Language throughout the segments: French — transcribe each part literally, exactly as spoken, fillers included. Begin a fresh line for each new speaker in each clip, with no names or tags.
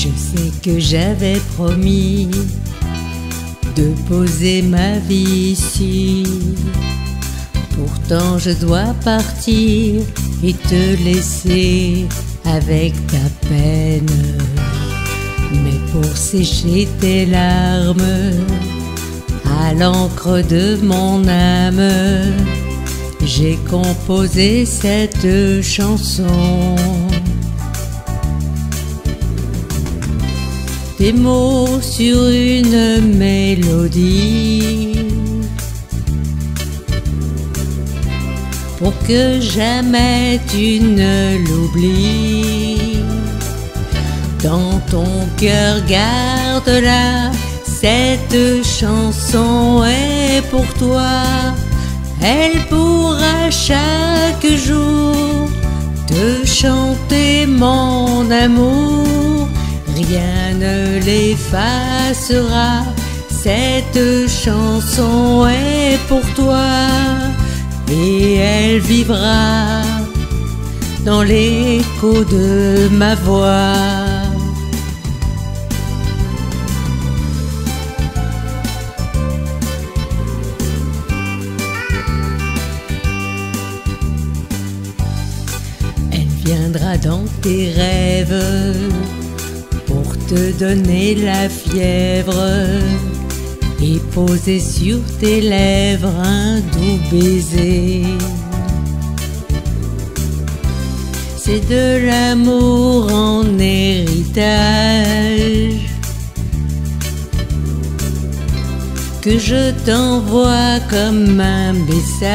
Je sais que j'avais promis de poser ma vie ici. Pourtant je dois partir et te laisser avec ta peine. Mais pour sécher tes larmes, à l'encre de mon âme, j'ai composé cette chanson. Des mots sur une mélodie, pour que jamais tu ne l'oublies. Dans ton cœur garde-la, cette chanson est pour toi. Elle pourra chaque jour te chanter mon amour. Rien ne l'effacera, cette chanson est pour toi. Et elle vivra dans l'écho de ma voix. Elle viendra dans tes rêves pour te donner la fièvre et poser sur tes lèvres un doux baiser. C'est de l'amour en héritage que je t'envoie comme un message.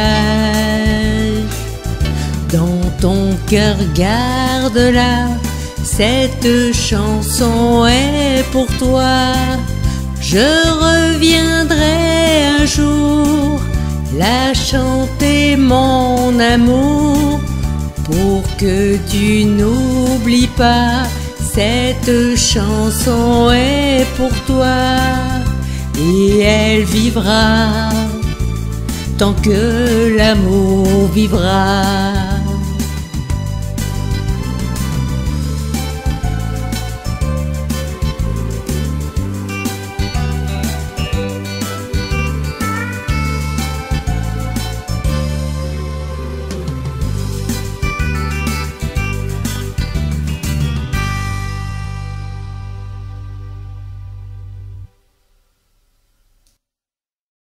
Dans ton cœur garde-la, cette chanson est pour toi. Je reviendrai un jour la chanter mon amour, pour que tu n'oublies pas, cette chanson est pour toi. Et elle vivra tant que l'amour vivra.